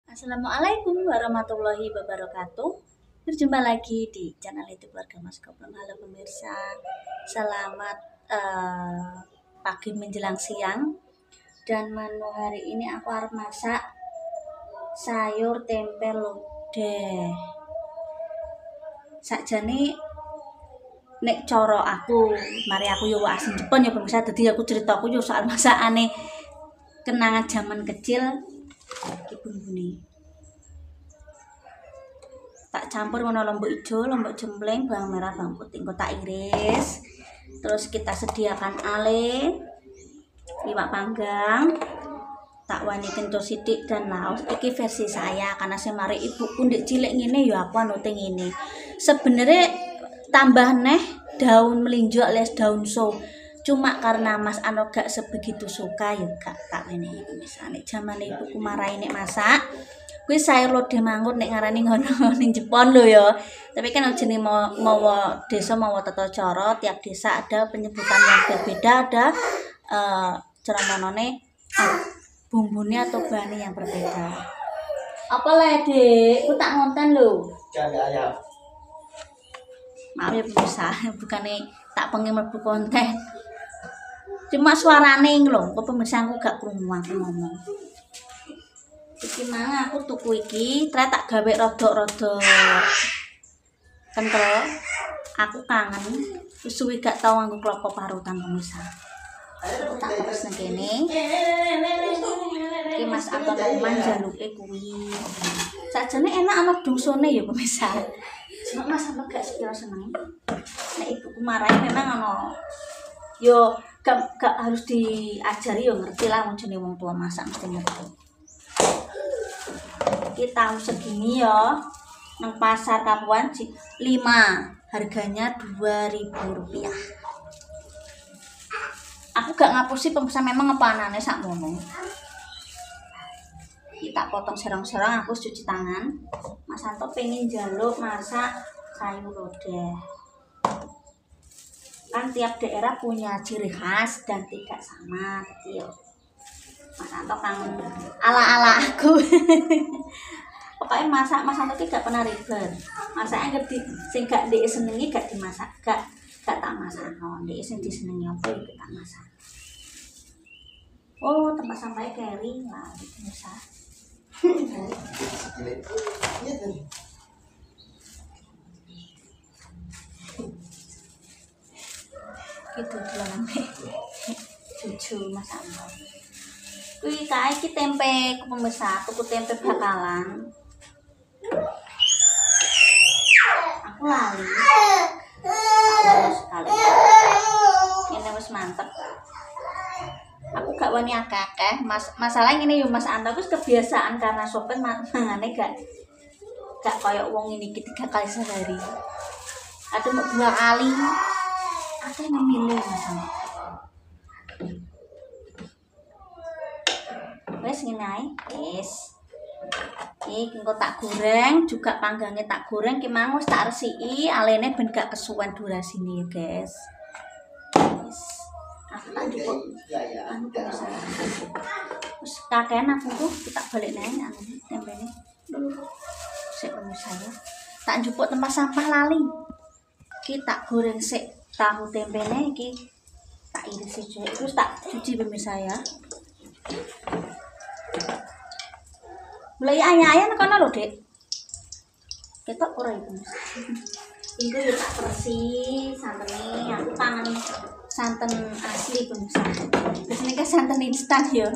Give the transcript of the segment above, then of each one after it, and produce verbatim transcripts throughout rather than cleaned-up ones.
Assalamualaikum warahmatullahi wabarakatuh. Berjumpa lagi di channel YouTube Keluarga Mas Koplong. Halo pemirsa, selamat uh, pagi menjelang siang. Dan menu hari ini aku harus masak sayur tempe lodeh. Sakjane nek coro aku, mari aku yo asin Jepang ya pemirsa. Dadi aku cerita aku yo soal masakane kenangan zaman kecil. Iki bumbune tak campur ngono, lombok ijo, lombok jembleng, bawang merah, bawang putih, engko tak iris. Terus kita sediakan ale, iwak panggang, tak wani kencur sidik dan laos. Iki versi saya karena saya mari ibuku ndek cilik ngene ya aku anute ngene. Sebenarnya tambah neh daun melinjo alias daun so. Cuma karena Mas Ano gak sebegitu suka ya gak tak wenehi misalnya zaman ibuku marahi nek masak kuwi sayur lodeh mangkut nek ngarani ngono ning Jepang lho ya. Tapi kan jenenge mawa desa mawa tata cara, tiap desa ada penyebutan yang berbeda, ada eh ceramane uh, bumbune atau bahannya yang berbeda. Apa le, Dik? Ku tak ngonten lho. Jangan ayam. Maaf ya pemirsa, bukannya tak pengen mlebu konten. Cuma suarane lho, kok pemirsa aku gak krungu aku ngomong. Iki mang aku tuku iki, terus tak gawe rodok-rodok kental. Aku kangen, wis suwi gak tau nganggo klopo parutan pemirsa. Aku tak terus nang kene. Iki Mas Anton Roman jaluke kuwi. Sakjane enak ana dongsone ya pemirsa. Cuma Mas sampe gak sepiro seneng. Nek ibuku marahi memang ana yo gak, gak harus diajari yo ngerti lah wong jenenge wong tua masak mesti ngerti. Kita tahu segini ya nang pasar Kapuan lima, harganya dua ribu rupiah. Aku gak ngapusi pemirsa memang ngepanane sak mono. Kita potong serong-serong, aku cuci tangan. Mas Anto pengen jaluk masak sayur lodeh. Kan tiap daerah punya ciri khas dan tidak sama gitu. Mas Anto kangen ala-ala aku. Pokoknya masak Mas Anto gak pernah ribet. Masaknya gak di, sing gak ndek senengi gak dimasak, gak gak tak masak. No, ndek sing disenengi apa iki tak masak. Oh, tempat sampahnya kering lah gitu bisa. Gitu dolan cucu Mas Anto. Kuwi kae iki tempe ku pemirsa, tuku tempe bakalan. Aku lali. Terus sekali. Ini wis mantep. Aku gak wani akeh-akeh. Mas masalah ngene yo Mas Anto wis kebiasaan karena sopir mangane gak gak koyo wong ini tiga kali sehari. Ada mau dua kali. Aku memilih Mas Anto. Wes ngene ae, wis. Iki engko tak goreng, juga panggangnya tak goreng ki mang wis tak resiki, alene ben gak kesuwen durasine ya, guys. Wis. Aku tak cukup. Ya ya. Anu bisa. Wis kakean aku tuh kita balik nang anu tempene. Sik pemirsa ya. Tak njupuk tempat sampah lali. Ki tak goreng sik tahu tempene iki. Tak iris sik terus tak cuci pemirsa ya. Mulai ayah-ayah kono lho, Dik. Ketok ora iku. Iku ya tak bersih santene, aku tangan santen asli pemirsa. Terus ini kan santen instan ya.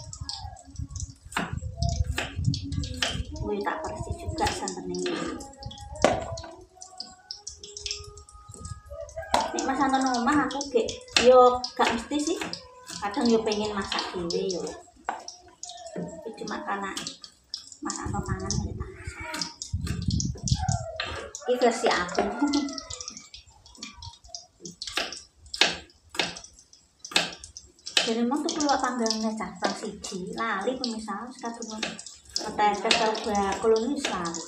Wih tak bersih juga santennya. Nek Mas Anton omah aku gek yo gak mesti sih. Kadang yo pengen masak dhewe yo. Cuma karena Mas Anton mangan ya tak masak. Iki versi aku. Jadi mau tuh keluar panggangnya cacang siji, lali pemirsa sekadung ngetetes karo bakul ini selalu.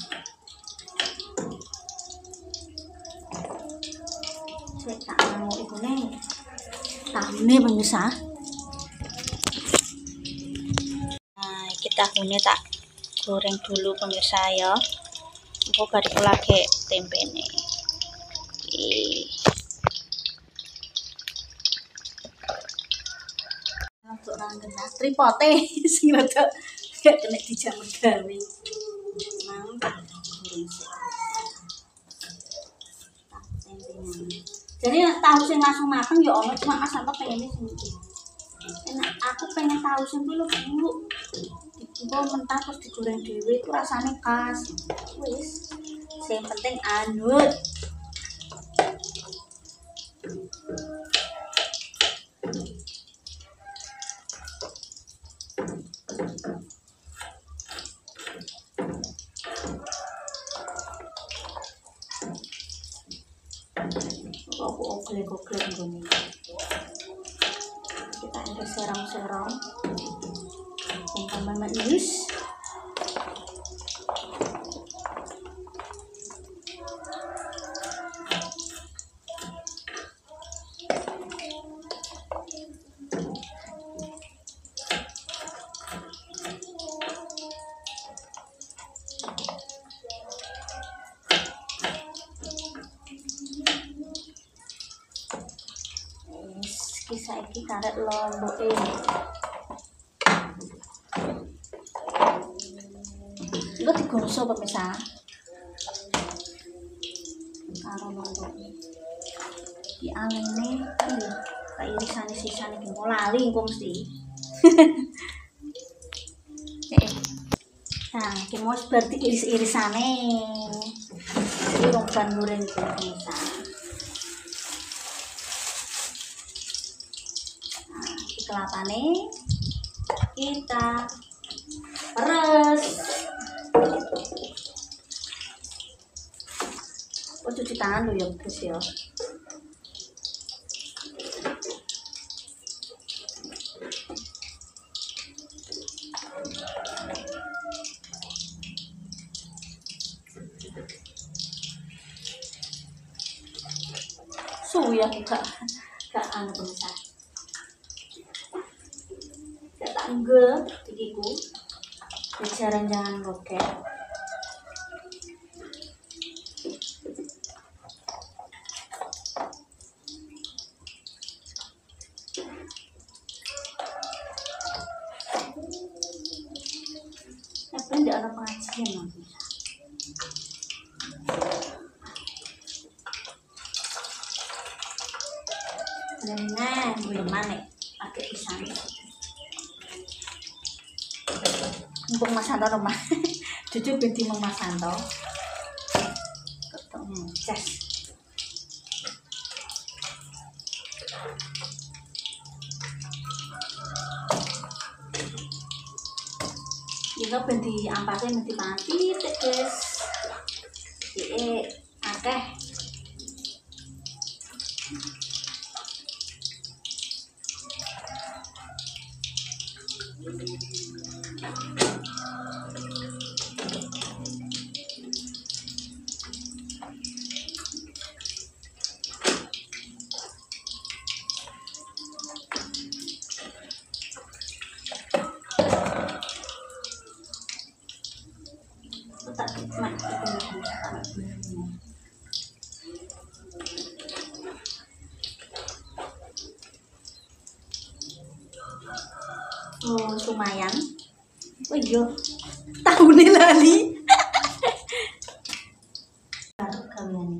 Saya tak mau ibu tahune. Tahune pemirsa. Nah, iki tahune tak goreng dulu pemirsa ya. Engko bariku lagi tempene. Ih. Untuk ranggena tripote sing rada gak kena dijamur gawe. Mang tak goreng sik. Jadi tahu sing langsung mateng ya ono, cuma Mas Santo pengen sing iki. Enak, aku pengen tahu sing kuwi lho Bu. Digoreng mentah terus digoreng dhewe itu rasane khas. Wis. Sing penting anut. Aku oglek-oglek ngene. Kita ada serong-serong. Tambah manis. Kisah iki karek lomboke. Iku digosok pemirsa. Karo lomboke. Di alene iki kairisane sisane iki lali engko mesti. Eh. Nah, iki mau berarti iris-irisane. Iki wong ban goreng pemirsa. Kelapane kita peres. Oh, cuci tangan dulu ya guys ya. Suwi ya gak gak anu pemirsa. Enggak, gigiku jajaran jangan roket. Tapi tidak ada pengajian nanti. Nah, belum mana pakai pisang. Mumpung Mas Santo rumah, jujur binti Mas Santo. Ketemu ces. Jika binti ampasnya binti mati, guys. Jadi, akeh. Oh, lumayan. Oh iya, tahunnya lali. Baru kalian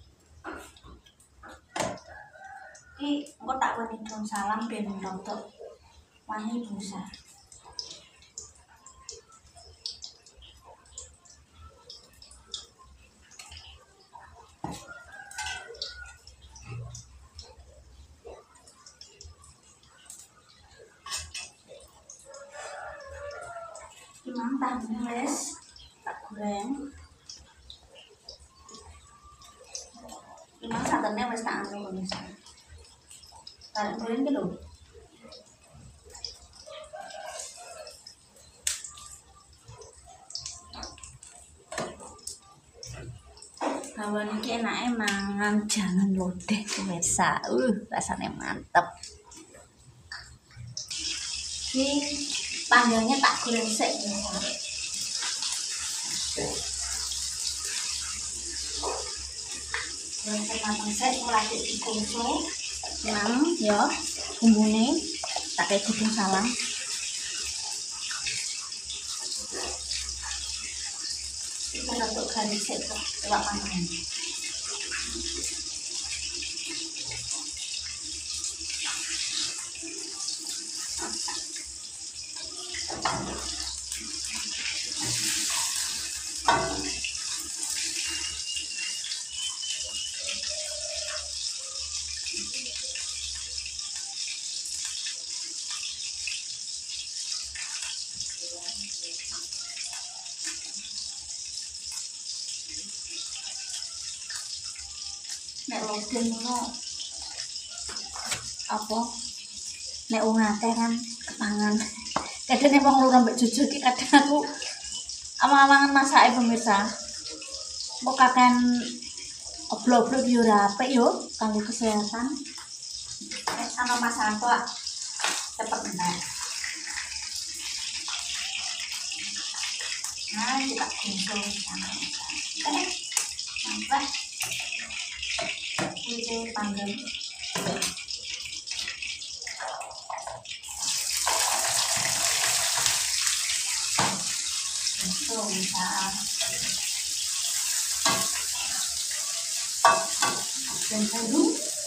ini. Engko tak wani dong salam ben untuk wani busa. Mantap guys, tak goreng. Memang santannya wis tak anu guys. Tarik goreng ki lho. Bawang ini enaknya mangan jangan lodeh pemirsa. Uh, rasanya mantep. Ini panggangnya tak goreng sik ya. Goreng matang sik mulai dikuso. Nang ya bumbune tak kayak gudung salam. Kita untuk garis sik kok lewat panggang. Nek loden ngono apa nek wong akeh kan kepangan. Kadang emang loro mbek jujur ki kadang aku amang-amangan masake pemirsa. Kok kakan oblok-oblok yo ora apik yo kanggo kesehatan. Eh sama masakan kok cepet enak. Nah, kita kumpul sama. Eh, sampai ini panggang. Itu bisa. Dan harum.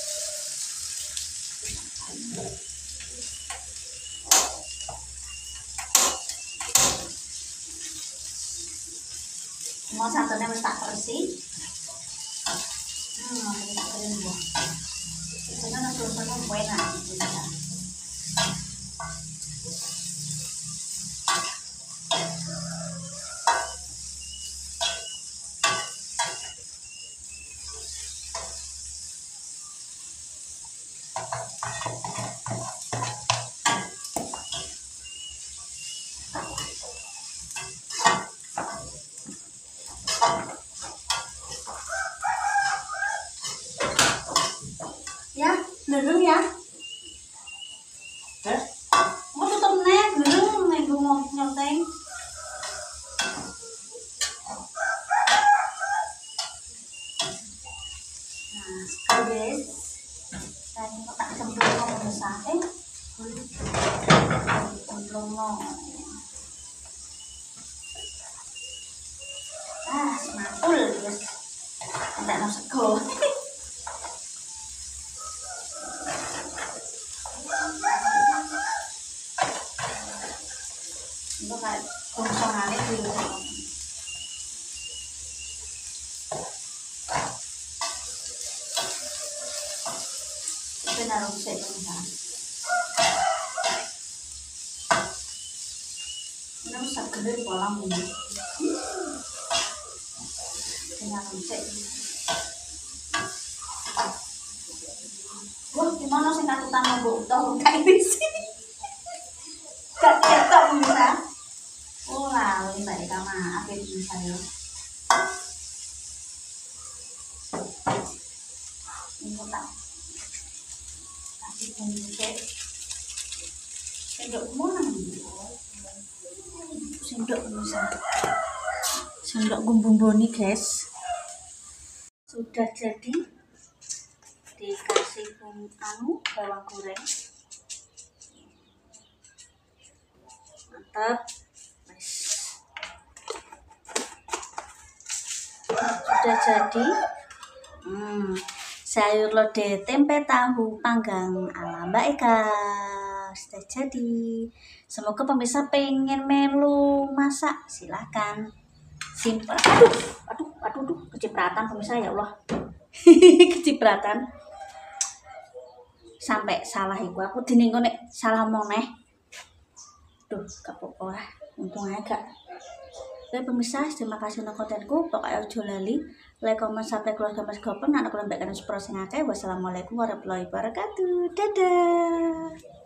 Mau satunya wis tak bersih. Hmm, mau tak kering buah. Biasanya nasi usulnya enak gitu ya. Ya, belum ya. Eh? Mau tutup nih, belum nih gue mau nyonteng. Nah, sekarang guys, dan tak cemplung mau bersate, cemplung mau. Ah, semantul guys, tidak mau sego. Itu kayak fungsionalnya dulu. Itu naruh sih teman-teman. Ini usah gede kolam ini. Ini naruh sih. Wah, gimana sih katutan mau botol kayak di sini? Gak ketok bisa. Oh lali mbak Eka maaf ya bisa ya. Ini tak kasih bumbu sik. Sendok mana? Sendok bisa. Sendok bumbu nih guys. Sudah jadi. Dikasih bumbu anu bawang goreng. Mantap. Sudah jadi. Hmm, sayur lodeh tempe tahu panggang ala Mbak Eka sudah jadi. Semoga pemirsa pengen melu masak, silahkan. Simpel. Aduh, aduh, aduh, aduh, kecipratan pemirsa ya Allah. Kecipratan. Sampai salah iku aku dinengko nek salah moneh. Duh, gak apa-apa lah. Untung aja gak. Oke pemirsa, terima kasih untuk kontenku. Pokoknya ojo lali like, comment, sampai keluarga mas gopen. Anak lembek kan super sing akeh. Wassalamualaikum warahmatullahi wabarakatuh. Dadah.